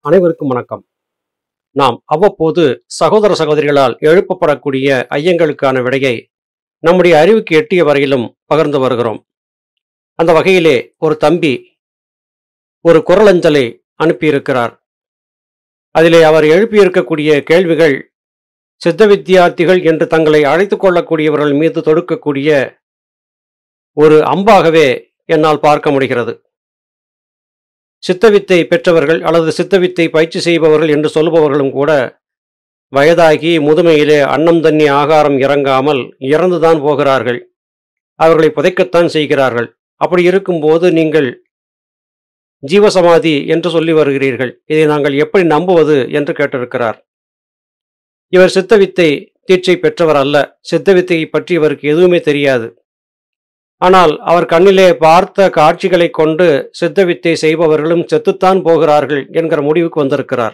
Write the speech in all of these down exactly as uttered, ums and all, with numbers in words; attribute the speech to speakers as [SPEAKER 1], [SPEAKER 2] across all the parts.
[SPEAKER 1] அனைவருக்கும் வணக்கம். நாம் அவ்வப்போது சகோதர சகோதரிகளால் எழுப்பப்படக்கூடிய ஐயங்களுக்கான விடையை நம்முடைய அறிவுக்கு எட்டிய வரையிலும் பகிர்ந்து வருகிறோம். அந்த வகையிலே ஒரு தம்பி ஒரு குரலஞ்சலை அனுப்பியிருக்கிறார். அதிலே அவர் எழுப்பியிருக்கக்கூடிய கேள்விகள் சித்த வித்தியார்த்திகள் என்று தங்களை அழைத்துக் கொள்ளக்கூடியவர்கள் மீது தொடுக்கக்கூடிய ஒரு அம்பாகவே என்னால் பார்க்க முடிகிறது. சித்தவித்தை பெற்றவர்கள் அல்லது சித்தவித்தை பயிற்சி செய்பவர்கள் என்று சொல்பவர்களும் கூட வயதாகி முதுமையிலே அன்னம் தண்ணி ஆகாரம் இறங்காமல் இறந்துதான் போகிறார்கள். அவர்களை புதைக்கத்தான் செய்கிறார்கள். அப்படி இருக்கும்போது நீங்கள் ஜீவசமாதி என்று சொல்லி வருகிறீர்கள். இதை நாங்கள் எப்படி நம்புவது என்று கேட்டிருக்கிறார். இவர் சித்தவித்தை தீட்சை பெற்றவர் அல்ல. சித்தவித்தையை பற்றி இவருக்கு எதுவுமே தெரியாது. ஆனால் அவர் கண்ணிலே பார்த்த காட்சிகளை கொண்டு சித்தவித்தை செய்பவர்களும் செத்துத்தான் போகிறார்கள் என்கிற முடிவுக்கு வந்திருக்கிறார்.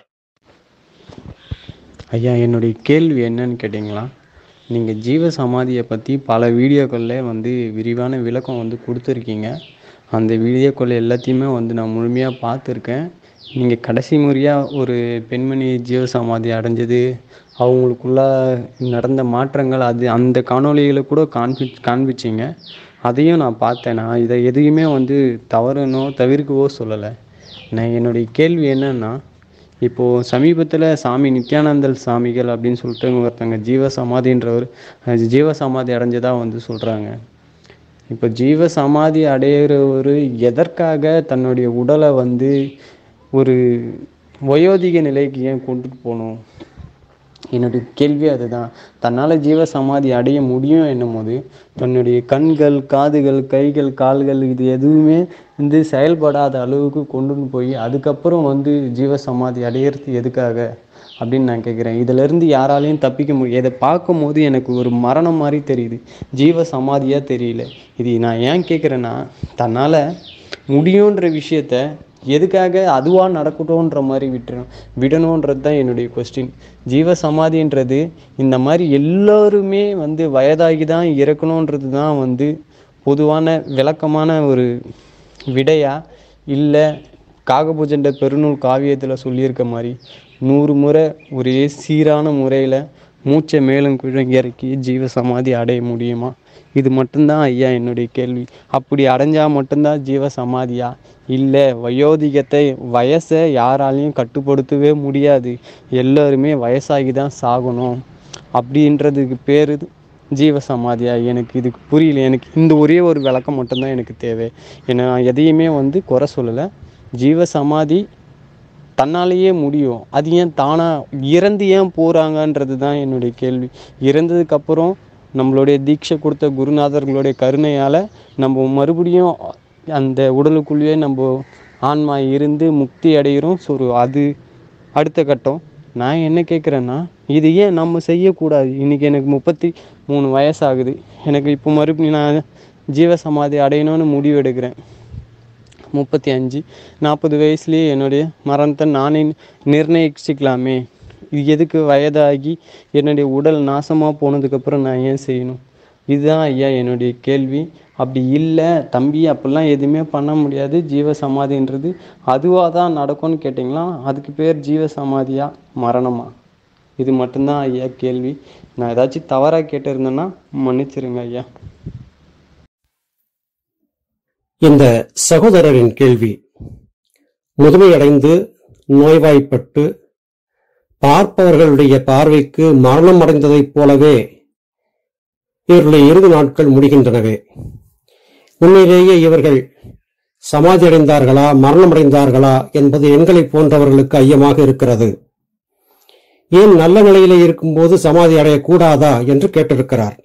[SPEAKER 2] ஐயா, என்னுடைய கேள்வி என்னன்னு கேட்டிங்களா, நீங்கள் ஜீவ சமாதியை பற்றி பல வீடியோக்களில் வந்து விரிவான விளக்கம் வந்து கொடுத்துருக்கீங்க. அந்த வீடியோக்கள் எல்லாத்தையுமே வந்து நான் முழுமையாக பார்த்துருக்கேன். நீங்கள் கடைசி முறையாக ஒரு பெண்மணி ஜீவ சமாதி அடைஞ்சது, அவங்களுக்குள்ள நடந்த மாற்றங்கள், அது அந்த காணொலிகளை கூட காண்பி காண்பிச்சிங்க அதையும் நான் பார்த்தேன். நான் இதை எதையுமே வந்து தவறுனோ தவிர்க்கவோ சொல்லலை. நான் என்னுடைய கேள்வி என்னன்னா, இப்போது சமீபத்தில் சாமி நித்யானந்தல் சாமிகள் அப்படின்னு சொல்லிட்டு ஒருத்தங்க ஜீவ சமாதின்றவர் ஜீவ சமாதி அடைஞ்சதாக வந்து சொல்கிறாங்க. இப்போ ஜீவ சமாதி அடையிறவர் எதற்காக தன்னுடைய உடலை வந்து ஒரு வயோதிக நிலைக்கு ஏன் கொண்டுட்டு போகணும்? என்னுடைய கேள்வி அதுதான். தன்னால் ஜீவ சமாதி அடைய முடியும் என்னும் போது தன்னுடைய கண்கள், காதுகள், கைகள், கால்கள் இது எதுவுமே வந்து செயல்படாத அளவுக்கு கொண்டு போய் அதுக்கப்புறம் வந்து ஜீவ சமாதி அடையிறது எதுக்காக அப்படின்னு நான் கேட்குறேன். இதிலேருந்து யாராலையும் தப்பிக்க முடியும். இதை பார்க்கும் போது எனக்கு ஒரு மரணம் மாதிரி தெரியுது, ஜீவ சமாதியாக தெரியல. இது நான் ஏன் கேட்குறேன்னா, தன்னால் முடியுன்ற விஷயத்த எதுக்காக அதுவாக நடக்கட்டும்ன்ற மாதிரி விட்டுறணும் விடணுன்றது தான் என்னுடைய கொஸ்டின். ஜீவ சமாதின்றது இந்த மாதிரி எல்லோருமே வந்து வயதாகி தான் இறக்கணுன்றது தான் வந்து பொதுவான விளக்கமான ஒரு விடையா, இல்லை காகபூஜண்ட பெருநூல் காவியத்தில் சொல்லியிருக்க மாதிரி நூறு முறை ஒரே சீரான முறையில் மூச்சை மேலும் கீழும் இறக்கி ஜீவ சமாதி அடைய முடியுமா? இது மட்டும்தான் ஐயா என்னுடைய கேள்வி. அப்படி அடைஞ்சால் மட்டும்தான் ஜீவ சமாதியா? இல்லை வயோதிகத்தை வயசை யாராலையும் கட்டுப்படுத்தவே முடியாது, எல்லோருமே வயசாகி தான் சாகணும் அப்படின்றதுக்கு பேர் ஜீவ சமாதியா? எனக்கு இதுக்கு புரியல. எனக்கு இந்த ஒரே ஒரு விளக்கம் மட்டும்தான் எனக்கு தேவை. ஏன்னா நான் எதையுமே வந்து குறை சொல்லலை. ஜீவ சமாதி தன்னாலேயே முடியும், அது ஏன் தானாக இறந்து ஏன் போகிறாங்கன்றது தான் என்னுடைய கேள்வி. இறந்ததுக்கப்புறம் நம்மளுடைய தீட்சை கொடுத்த குருநாதர்களுடைய கருணையால் நம்ம மறுபடியும் அந்த உடலுக்குள்ளேயே நம்ம ஆன்மா இருந்து முக்தி அடைகிறோம். ஸோ அது அடுத்த கட்டம். நான் என்ன கேட்குறேன்னா, இது ஏன் நம்ம செய்யக்கூடாது? இன்றைக்கி எனக்கு முப்பத்தி மூணு வயசாகுது. எனக்கு இப்போ மறுபடியும் நான் ஜீவ சமாதி அடையணும்னு முடிவு எடுக்கிறேன். முப்பத்தி அஞ்சு நாற்பது வயசுலேயே என்னுடைய மரணத்தை நானே நிர்ணயிச்சிக்கலாமே. இது எதுக்கு வயதாகி என்னுடைய உடல் நாசமாக போனதுக்கப்புறம் நான் ஏன் செய்யணும்? இதுதான் ஐயா என்னுடைய கேள்வி. அப்படி இல்லை தம்பி, அப்படிலாம் எதுவுமே பண்ண முடியாது, ஜீவ சமாதின்றது அதுவாக தான் நடக்கும்னு கேட்டிங்களா, அதுக்கு பேர் ஜீவ சமாதியா மரணமா? இது மட்டும்தான் ஐயா கேள்வி. நான் ஏதாச்சும் தவறாக கேட்டிருந்தேன்னா மன்னிச்சிருங்க ஐயா.
[SPEAKER 1] இந்த சகோதரரின் கேள்வி முதுமையடைந்து நோய்வாய்ப்பட்டு பார்ப்பவர்களுடைய பார்வைக்கு மரணம் அடைந்ததைப் போலவே இவர்களுடைய இறுதி நாட்கள் முடிகின்றனவே. உண்மையிலேயே இவர்கள் சமாதி அடைந்தார்களா, மரணம் அடைந்தார்களா என்பது எங்களை போன்றவர்களுக்கு ஐயமாக இருக்கிறது. ஏன் நல்ல நிலையிலே இருக்கும்போது சமாதி அடையக்கூடாதா என்று கேட்டிருக்கிறார்.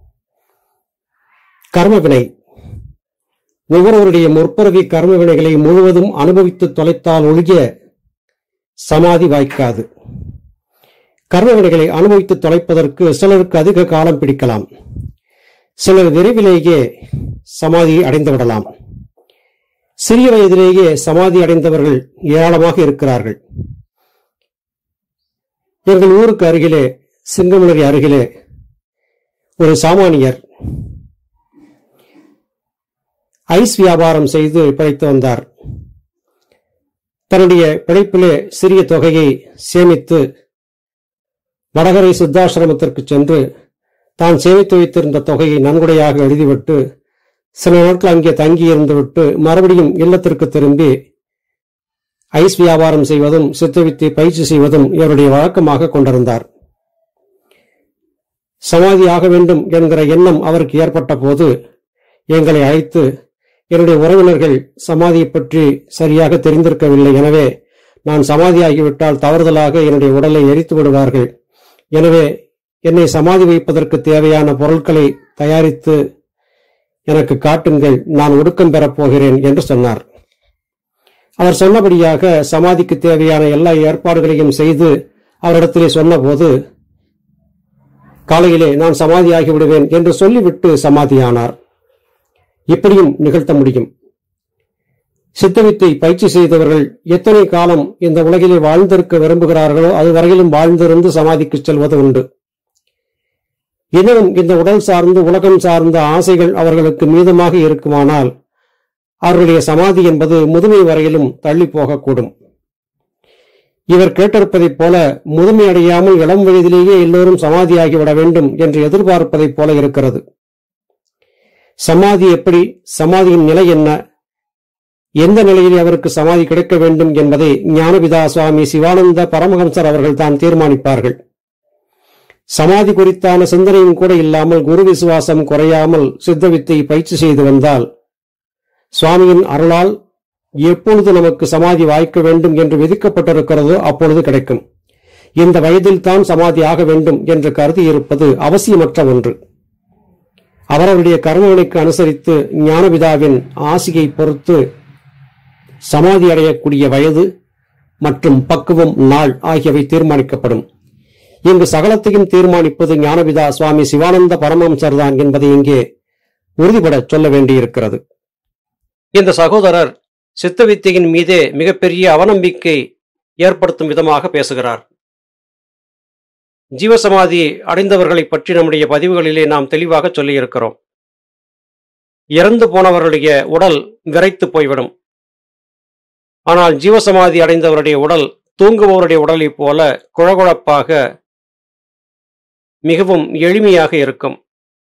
[SPEAKER 1] கர்மவினை, ஒவ்வொருவருடைய முற்பிறவி கர்ம வினைகளை முழுவதும் அனுபவித்து தொலைத்தால் ஒழிய சமாதி வாய்க்காது. கர்ம வினைகளை அனுபவித்து தொலைப்பதற்கு சிலருக்கு அதிக காலம் பிடிக்கலாம், சிலர் விரைவிலேயே சமாதி அடைந்து விடலாம். சிறிய வயதிலேயே சமாதி அடைந்தவர்கள் ஏராளமாக இருக்கிறார்கள். எங்கள் ஊருக்கு அருகிலே, சிங்கமலரி அருகிலே ஒரு சாமானியர் ஐஸ் வியாபாரம் செய்து பிழைத்து வந்தார். தன்னுடைய பிழைப்பிலே சிறிய தொகையை சேமித்து வடகரை சித்தாசிரமத்திற்கு சென்று தான் சேமித்து வைத்திருந்த தொகையை நன்கொடையாக எழுதிவிட்டு சில நாட்கள் அங்கே தங்கியிருந்துவிட்டு மறுபடியும் இல்லத்திற்கு திரும்பி ஐஸ் வியாபாரம் செய்வதும் சித்தவித்தை பயிற்சி செய்வதும் இவருடைய வழக்கமாக கொண்டிருந்தார். சமாதி ஆக வேண்டும் என்கிற எண்ணம் அவருக்கு ஏற்பட்ட போது எங்களை அழைத்து, என்னுடைய உறவினர்கள் சமாதியை பற்றி சரியாக தெரிந்திருக்கவில்லை, எனவே நான் சமாதியாகிவிட்டால் தவறுதலாக என்னுடைய உடலை எரித்து விடுவார்கள், எனவே என்னை சமாதி வைப்பதற்கு தேவையான பொருட்களை தயாரித்து எனக்கு காட்டுங்கள், நான் ஒடுக்கம் பெறப் போகிறேன் என்று சொன்னார். அவர் சொன்னபடியாக சமாதிக்கு தேவையான எல்லா ஏற்பாடுகளையும் செய்து அவரிடத்திலே சொன்னபோது, காலையிலே நான் சமாதியாகி விடுவேன் என்று சொல்லிவிட்டு சமாதியானார். இப்படியும் நிகழ்த்த முடியும். சித்தவித்தை பயிற்சி செய்தவர்கள் எத்தனை காலம் இந்த உலகிலே வாழ்ந்திருக்க விரும்புகிறார்களோ அதுவரையிலும் வாழ்ந்திருந்து சமாதிக்கு செல்வது உண்டு. இன்னும் இந்த உடல் சார்ந்து உலகம் சார்ந்த ஆசைகள் அவர்களுக்கு மீதமாக இருக்குமானால் அவர்களுடைய சமாதி என்பது முதுமை வரையிலும் தள்ளி போகக்கூடும். இவர் கேட்டிருப்பதைப் போல முதுமை அடையாமல் இளம் வயதிலேயே எல்லோரும் சமாதியாகிவிட வேண்டும் என்று எதிர்பார்ப்பதைப் போல இருக்கிறது. சமாதி எப்படி, சமாதியின் நிலை என்ன, எந்த நிலையில் அவருக்கு சமாதி கிடைக்க வேண்டும் என்பதை ஞானபிதா சுவாமி சிவானந்த பரமஹம்சர் அவர்கள் தான் தீர்மானிப்பார்கள். சமாதி குறித்தான சிந்தனையும் கூட இல்லாமல் குரு விசுவாசம் குறையாமல் சித்தவித்தை பயிற்சி செய்து வந்தால் சுவாமியின் அருளால் எப்பொழுது நமக்கு சமாதி வாய்க்க வேண்டும் என்று விதிக்கப்பட்டிருக்கிறதோ அப்பொழுது கிடைக்கும். இந்த வயதில் தான் சமாதி ஆக வேண்டும் என்று கருதி இருப்பது அவசியமற்ற ஒன்று. அவரவருடைய கர்மவினைக்கு அனுசரித்து ஞானபிதாவின் ஆசியை பொறுத்து சமாதி அடையக்கூடிய வயது மற்றும் பக்குவம் நாள் ஆகியவை தீர்மானிக்கப்படும். இங்கு சகலத்தையும் தீர்மானிப்பது ஞானபிதா சுவாமி சிவானந்த பரமஹம்சர் தான் என்பதை இங்கே உறுதிபட சொல்ல வேண்டியிருக்கிறது. இந்த சகோதரர் சித்தவித்தையின் மீதே மிகப்பெரிய அவநம்பிக்கை ஏற்படுத்தும் விதமாக பேசுகிறார். ஜீவசமாதி அடைந்தவர்களை பற்றி நம்முடைய பதிவுகளிலே நாம் தெளிவாக சொல்லியிருக்கிறோம். இறந்து போனவர்களுடைய உடல் விரைத்து போய்விடும். ஆனால் ஜீவசமாதி அடைந்தவருடைய உடல் தூங்குபவருடைய உடலைப் போல குழகுழப்பாக மிகவும் எளிமையாக இருக்கும்.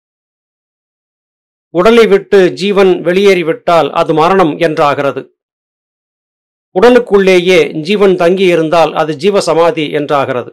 [SPEAKER 1] உடலை விட்டு ஜீவன் வெளியேறிவிட்டால் அது மரணம் என்றாகிறது. உடலுக்குள்ளேயே ஜீவன் தங்கியிருந்தால் அது ஜீவசமாதி என்றாகிறது.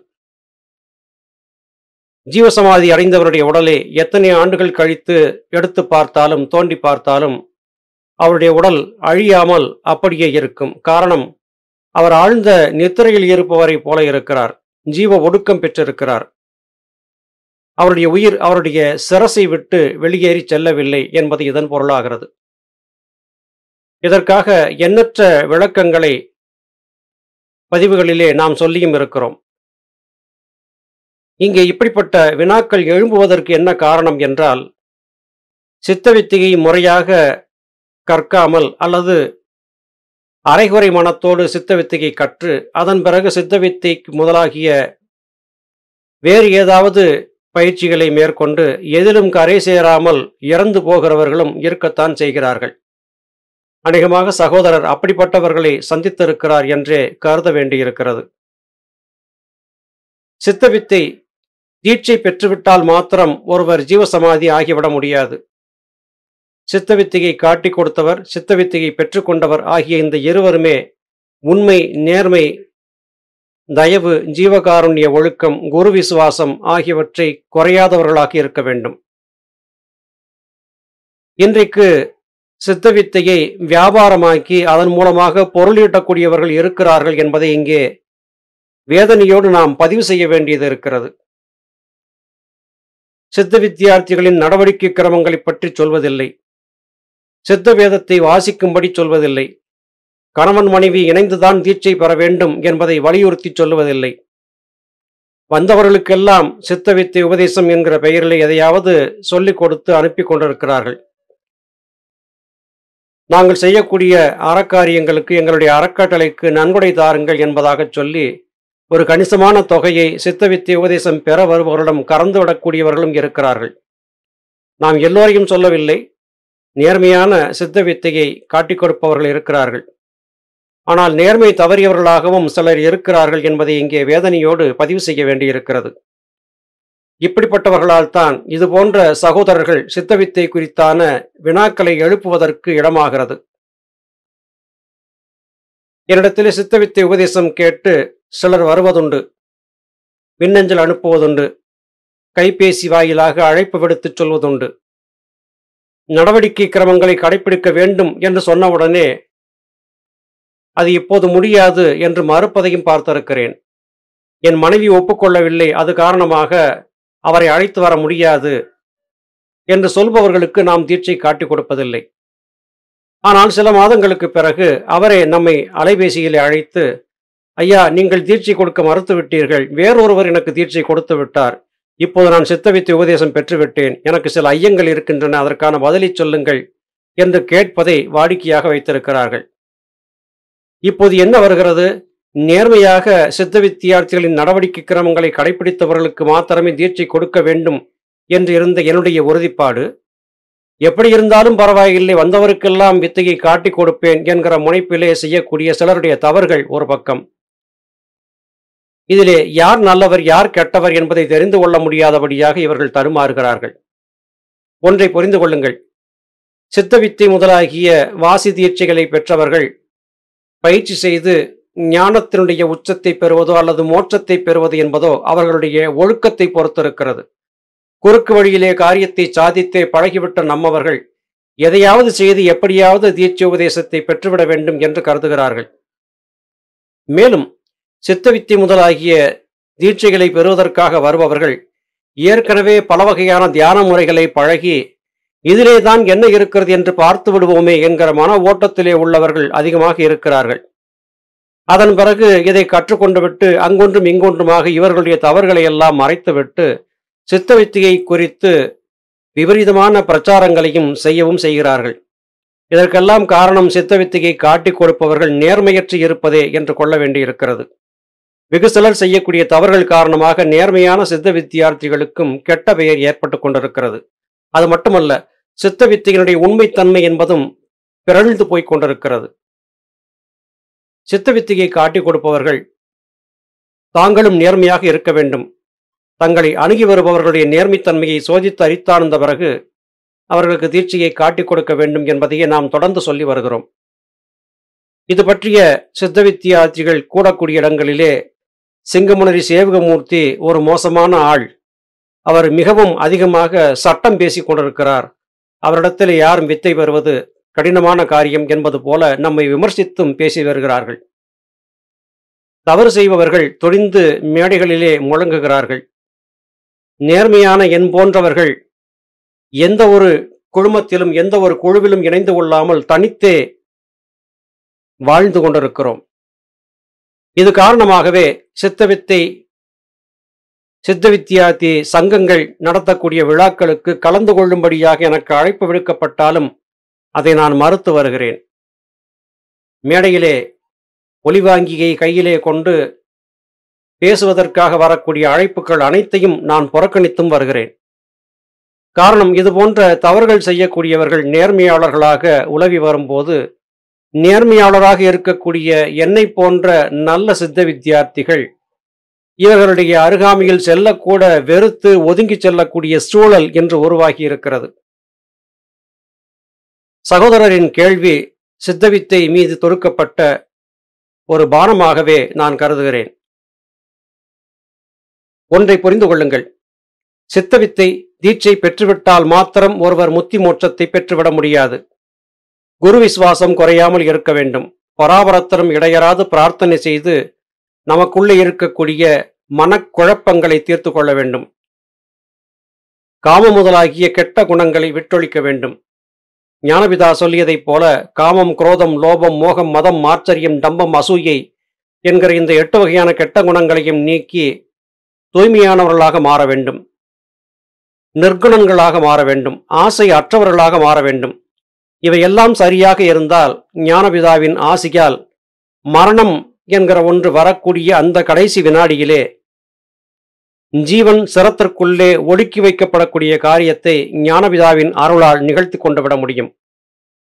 [SPEAKER 1] ஜீவசமாதி அடைந்தவருடைய உடலை எத்தனை ஆண்டுகள் கழித்து எடுத்து பார்த்தாலும் தோண்டி பார்த்தாலும் அவருடைய உடல் அழியாமல் அப்படியே இருக்கும். காரணம், அவர் ஆழ்ந்த நித்திரையில் இருப்பவரை போல இருக்கிறார். ஜீவ ஒடுக்கம் பெற்றிருக்கிறார். அவருடைய உயிர் அவருடைய சிரசை விட்டு வெளியேறி செல்லவில்லை என்பது இதன் பொருளாகிறது. இதற்காக எண்ணற்ற விளக்கங்களை பதிவுகளிலே நாம் சொல்லியும் இருக்கிறோம். இங்கே இப்படிப்பட்ட வினாக்கள் எழும்புவதற்கு என்ன காரணம் என்றால், சித்தவித்தையை முறையாக கற்காமல் அல்லது அரைகுறை மனத்தோடு சித்தவித்தையை கற்று அதன் பிறகு சித்தவித்தைக்கு முதலாகிய வேறு ஏதாவது பயிற்சிகளை மேற்கொண்டு எதிலும் கரை சேராமல் இறந்து போகிறவர்களும் இருக்கத்தான் செய்கிறார்கள். அநேகமாக சகோதரர் அப்படிப்பட்டவர்களை சந்தித்திருக்கிறார் என்றே கருத வேண்டியிருக்கிறது. சித்தவித்தை தீட்சை பெற்றுவிட்டால் மாத்திரம் ஒருவர் ஜீவசமாதி ஆகிவிட முடியாது. சித்தவித்தையை காட்டிக் கொடுத்தவர், சித்தவித்தையை பெற்றுக்கொண்டவர் ஆகிய இந்த இருவருமே உண்மை, நேர்மை, தயவு, ஜீவகாருண்ய ஒழுக்கம், குரு விசுவாசம் ஆகியவற்றை குறையாதவர்களாக இருக்க வேண்டும். இன்றைக்கு சித்தவித்தையை வியாபாரமாக்கி அதன் மூலமாக பொருளீட்டக்கூடியவர்கள் இருக்கிறார்கள் என்பதை இங்கே வேதனையோடு நாம் பதிவு செய்ய வேண்டியது இருக்கிறது. சித்த வித்தியார்த்திகளின் நடவடிக்கை கிரமங்களை பற்றி சொல்வதில்லை. சித்த வேதத்தை வாசிக்கும்படி சொல்வதில்லை. கணவன் மனைவி இணைந்துதான் தீட்சை பெற வேண்டும் என்பதை வலியுறுத்தி சொல்லுவதில்லை. வந்தவர்களுக்கெல்லாம் சித்தவித்தை உபதேசம் என்கிற பெயரில் எதையாவது சொல்லிக் கொடுத்து அனுப்பி கொண்டிருக்கிறார்கள். நாங்கள் செய்யக்கூடிய அறக்காரியங்களுக்கு எங்களுடைய அறக்கட்டளைக்கு நன்கொடை தாருங்கள் என்பதாக சொல்லி ஒரு கணிசமான தொகையை சித்தவித்தை உபதேசம் பெற வருபவர்களிடம் கறந்துவிடக்கூடியவர்களும் இருக்கிறார்கள். நாம் எல்லோரையும் சொல்லவில்லை. நேர்மையான சித்தவித்தையை காட்டிக் கொடுப்பவர்கள் இருக்கிறார்கள். ஆனால் நேர்மை தவறியவர்களாகவும் சிலர் இருக்கிறார்கள் என்பதை இங்கே வேதனையோடு பதிவு செய்ய வேண்டியிருக்கிறது. இப்படிப்பட்டவர்களால் தான் இது போன்ற சகோதரர்கள் சித்தவித்தை குறித்தான வினாக்களை எழுப்புவதற்கு இடமாகிறது. என்னிடத்திலே சித்தவித்தை உபதேசம் கேட்டு சிலர் வருவதுண்டு, மின்னஞ்சல் அனுப்புவதுண்டு, கைபேசி வாயிலாக அழைப்பு விடுத்துச் சொல்வதுண்டு. நடவடிக்கை கிரமங்களை கடைபிடிக்க வேண்டும் என்று சொன்னவுடனே அது இப்போது முடியாது என்று மறுப்பதையும் பார்த்திருக்கிறேன். என் மனைவி ஒப்புக்கொள்ளவில்லை, அது காரணமாக அவரை அழைத்து வர முடியாது என்று சொல்பவர்களுக்கு நாம் தீட்சை காட்டிக் கொடுப்பதில்லை. ஆனால் சில மாதங்களுக்கு பிறகு அவரே நம்மை அலைபேசியிலே அழைத்து, ஐயா, நீங்கள் தீட்சை கொடுக்க மறுத்து விட்டீர்கள், வேறொருவர் எனக்கு தீட்சை கொடுத்து விட்டார், இப்போது நான் சித்தவித்தை உபதேசம் பெற்றுவிட்டேன், எனக்கு சில ஐயங்கள் இருக்கின்றன, அதற்கான பதிலை சொல்லுங்கள் என்று கேட்பதை வாடிக்கையாக வைத்திருக்கிறார்கள். இப்போது என்ன வருகிறது? நேர்மையாக சித்த வித்தியார்த்திகளின் நடவடிக்கை கிரமங்களை கடைபிடித்தவர்களுக்கு மாத்திரமே தீட்சை கொடுக்க வேண்டும் என்று இருந்த என்னுடைய உறுதிப்பாடு, எப்படி இருந்தாலும் பரவாயில்லை, வந்தவருக்கெல்லாம் வித்தையை காட்டிக் கொடுப்பேன் என்கிற முனைப்பிலே செய்யக்கூடிய சிலருடைய தவறுகள் ஒரு பக்கம். இதிலே யார் நல்லவர் யார் கெட்டவர் என்பதை தெரிந்து கொள்ள முடியாதபடியாக இவர்கள் தடுமாறுகிறார்கள். ஒன்றை புரிந்து கொள்ளுங்கள், சித்தவித்தை முதலாகிய வாசி தீட்சைகளை பெற்றவர்கள் பயிற்சி செய்து ஞானத்தினுடைய உச்சத்தை பெறுவதோ அல்லது மோட்சத்தை பெறுவது என்பதோ அவர்களுடைய ஒழுக்கத்தை பொறுத்திருக்கிறது. குறுக்கு வழியிலே காரியத்தை சாதித்தே பழகிவிட்ட நம்மவர்கள் எதையாவது செய்து எப்படியாவது தீட்சை உபதேசத்தை பெற்றுவிட வேண்டும் என்று கருதுகிறார்கள். மேலும் சித்தவித்தை முதலாகிய தீட்சைகளை பெறுவதற்காக வருபவர்கள் ஏற்கனவே பல வகையான தியான முறைகளை பழகி இதிலேதான் என்ன இருக்கிறது என்று பார்த்து விடுவோமே என்கிற மன ஓட்டத்திலே உள்ளவர்கள் அதிகமாக இருக்கிறார்கள். அதன் பிறகு இதை கற்றுக்கொண்டு விட்டு அங்கொன்றும் இங்கொன்றுமாக இவர்களுடைய தவறுகளை எல்லாம் மறைத்துவிட்டு சித்தவித்தையை குறித்து விபரீதமான பிரச்சாரங்களையும் செய்யவும் செய்கிறார்கள். இதற்கெல்லாம் காரணம் சித்தவித்தையை காட்டிக் கொடுப்பவர்கள் நேர்மையற்று இருப்பதே என்று கொள்ள வேண்டியிருக்கிறது. வெகு சிலர் செய்யக்கூடிய தவறுகள் காரணமாக நேர்மையான சித்த வித்தியார்த்திகளுக்கும் கெட்ட பெயர் ஏற்பட்டு கொண்டிருக்கிறது. அது மட்டுமல்ல, சித்த வித்தையினுடைய உண்மைத்தன்மை என்பதும் பிறழ்ந்து போய்க் கொண்டிருக்கிறது. சித்த வித்தையை காட்டிக் கொடுப்பவர்கள் தாங்களும் நேர்மையாக இருக்க வேண்டும். தங்களை அணுகி வருபவர்களுடைய நேர்மைத்தன்மையை சோதித்து அறித்தார்ந்த பிறகு அவர்களுக்கு தீட்சையை காட்டிக் கொடுக்க வேண்டும் என்பதையே நாம் தொடர்ந்து சொல்லி வருகிறோம். இது பற்றிய சித்த வித்தியார்த்திகள் கூடக்கூடிய இடங்களிலே சிங்கமுனரி சேவகமூர்த்தி ஒரு மோசமான ஆள், அவர் மிகவும் அதிகமாக சட்டம் பேசிக் கொண்டிருக்கிறார், அவரிடத்தில் யாரும் வித்தை பெறுவது கடினமான காரியம் என்பது போல நம்மை விமர்சித்தும் பேசி வருகிறார்கள். தவறு செய்பவர்கள் தொழிந்து மேடைகளிலே முழங்குகிறார்கள். நேர்மையான என் போன்றவர்கள் எந்த ஒரு குழுமத்திலும் எந்த ஒரு குழுவிலும் இணைந்து கொள்ளாமல் தனித்தே வாழ்ந்து கொண்டிருக்கிறோம். இது காரணமாகவே சித்தவித்தை சித்த வித்தியார்த்தி சங்கங்கள் நடத்தக்கூடிய விழாக்களுக்கு கலந்து கொள்ளும்படியாக எனக்கு அழைப்பு விடுக்கப்பட்டாலும் அதை நான் மறுத்து வருகிறேன். மேடையிலே ஒலிவாங்கியை கையிலே கொண்டு பேசுவதற்காக வரக்கூடிய அழைப்புகள் அனைத்தையும் நான் புறக்கணித்தும் வருகிறேன். காரணம், இது போன்ற தவறுகள் செய்யக்கூடியவர்கள் நேர்மையாளர்களாக உலவி வரும்போது நேர்மையாளராக இருக்கக்கூடிய என்னை போன்ற நல்ல சித்த வித்தியார்த்திகள் இவர்களுடைய அருகாமையில் செல்லக்கூட வெறுத்து ஒதுங்கி செல்லக்கூடிய சூழல் என்று உருவாகி இருக்கிறது. சகோதரரின் கேள்வி சித்தவித்தை மீது தொடுக்கப்பட்ட ஒரு பானமாகவே நான் கருதுகிறேன். ஒன்றை புரிந்து கொள்ளுங்கள், சித்தவித்தை தீட்சை பெற்றுவிட்டால் மாத்திரம் ஒருவர் முத்தி மோட்சத்தை பெற்றுவிட முடியாது. குரு விசுவாசம் குறையாமல் இருக்க வேண்டும். பராபரத்தரும் இடையராது பிரார்த்தனை செய்து நமக்குள்ளே இருக்கக்கூடிய மனக்குழப்பங்களை தீர்த்து கொள்ள வேண்டும். காம முதலாகிய கெட்ட குணங்களை விட்டொழிக்க வேண்டும். ஞானபிதா சொல்லியதைப் போல காமம், குரோதம், லோபம், மோகம், மதம், மாச்சரியம், டம்பம், அசூயை என்கிற இந்த எட்டு வகையான கெட்ட குணங்களையும் நீக்கி தூய்மையானவர்களாக மாற வேண்டும். நிர்குணங்களாக மாற வேண்டும். ஆசை அற்றவர்களாக மாற வேண்டும். இவையெல்லாம் சரியாக இருந்தால் ஞானபிதாவின் ஆசியால் மரணம் என்கிற ஒன்று வரக்கூடிய அந்த கடைசி வினாடியிலே ஜீவன் சிரத்திற்குள்ளே ஒடுக்கி வைக்கப்படக்கூடிய காரியத்தை ஞானபிதாவின் அருளால் நிகழ்த்தி கொண்டு விட முடியும்.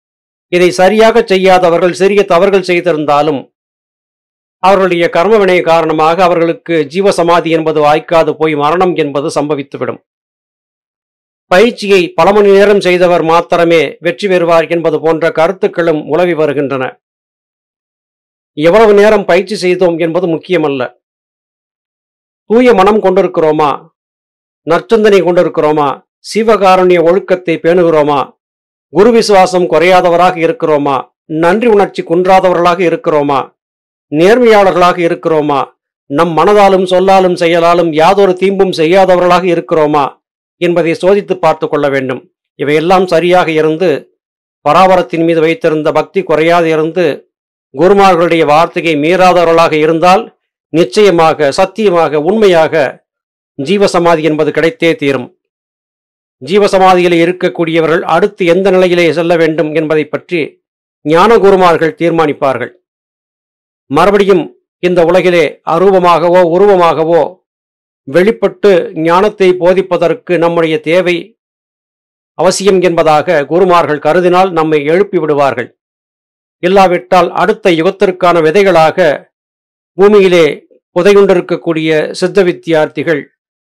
[SPEAKER 1] இதை சரியாக செய்யாதவர்கள் சிறிய தவறுகள் செய்திருந்தாலும் அவர்களுடைய கர்மவினை காரணமாக அவர்களுக்கு ஜீவசமாதி என்பது வாய்க்காது போய் மரணம் என்பது சம்பவித்துவிடும். பயிற்சியை பல மணி நேரம் செய்தவர் மாத்திரமே வெற்றி பெறுவார் என்பது போன்ற கருத்துக்களும் உலவி வருகின்றன. எவ்வளவு நேரம் பயிற்சி செய்தோம் என்பது முக்கியமல்ல. தூய மனம் கொண்டிருக்கிறோமா, நற்சிந்தனை கொண்டிருக்கிறோமா, சிவகாருண்ய ஒழுக்கத்தை பேணுகிறோமா, குரு விசுவாசம் குறையாதவராக இருக்கிறோமா, நன்றி உணர்ச்சி குன்றாதவர்களாக இருக்கிறோமா, நேர்மையாளர்களாக இருக்கிறோமா, நம் மனதாலும் சொல்லாலும் செயலாலும் யாதொரு தீம்பும் செய்யாதவர்களாக இருக்கிறோமா என்பதை சோதித்து பார்த்து கொள்ள வேண்டும். இவையெல்லாம் சரியாக இருந்து பராபரத்தின் மீது வைத்திருந்த பக்தி குறையாது இருந்து குருமார்களுடைய வார்த்தையை மீறாதவர்களாக இருந்தால் நிச்சயமாக சத்தியமாக உண்மையாக ஜீவசமாதி என்பது கிடைத்தே தீரும். ஜீவசமாதியிலே இருக்கக்கூடியவர்கள் அடுத்து எந்த நிலையிலே செல்ல வேண்டும் என்பதை பற்றி ஞான குருமார்கள் தீர்மானிப்பார்கள். மறுபடியும் இந்த உலகிலே அரூபமாகவோ உருவமாகவோ வெளிப்பட்டு ஞானத்தை போதிப்பதற்கு நம்முடைய தேவை அவசியம் என்பதாக குருமார்கள் கருதினால் நம்மை எழுப்பி விடுவார்கள். இல்லாவிட்டால் அடுத்த யுகத்திற்கான விதைகளாக பூமியிலே புதையுண்டிருக்கக்கூடிய சித்த வித்தியார்த்திகள்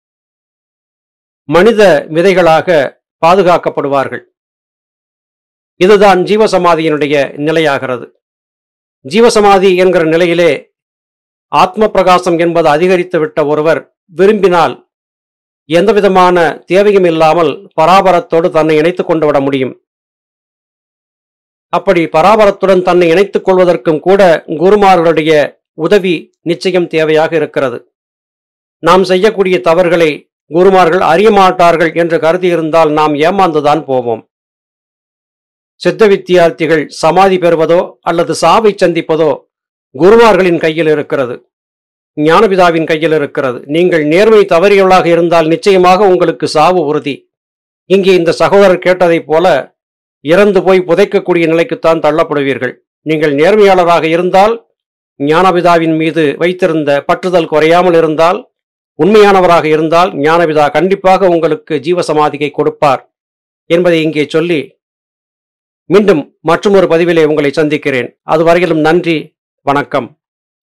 [SPEAKER 1] மனித விதைகளாக பாதுகாக்கப்படுவார்கள். இதுதான் ஜீவசமாதியினுடைய நிலையாகிறது. ஜீவசமாதி என்கிற நிலையிலே ஆத்ம பிரகாசம் என்பது அதிகரித்து விட்ட ஒருவர் விரும்பினால் எந்தவிதமான தேவையும் இல்லாமல் பராபரத்தோடு தன்னை இணைத்துக் கொண்டு விட முடியும். அப்படி பராபரத்துடன் தன்னை இணைத்துக் கொள்வதற்கும் கூட குருமார்களுடைய உதவி நிச்சயம் தேவையாக இருக்கிறது. நாம் செய்யக்கூடிய தவறுகளை குருமார்கள் அறிய மாட்டார்கள் என்று கருதியிருந்தால் நாம் ஏமாந்துதான் போவோம். சித்த வித்தியார்த்திகள் சமாதி பெறுவதோ அல்லது சாவை சந்திப்பதோ குருமார்களின் கையில் இருக்கிறது, ஞானபிதாவின் கையில் இருக்கிறது. நீங்கள் நேர்மை தவறியவர்களாக இருந்தால் நிச்சயமாக உங்களுக்கு சாவு உறுதி. இங்கே இந்த சகோதரர் கேட்டதைப் போல இறந்து போய் புதைக்கக்கூடிய நிலைக்குத்தான் தள்ளப்படுவீர்கள். நீங்கள் நேர்மையாளராக இருந்தால், ஞானபிதாவின் மீது வைத்திருந்த பற்றுதல் குறையாமல் இருந்தால், உண்மையானவராக இருந்தால் ஞானபிதா கண்டிப்பாக உங்களுக்கு ஜீவசமாதியை கொடுப்பார் என்பதை இங்கே சொல்லி மீண்டும் மற்றொரு பதிவிலே உங்களை சந்திக்கிறேன். அதுவரையிலும் நன்றி, வணக்கம்.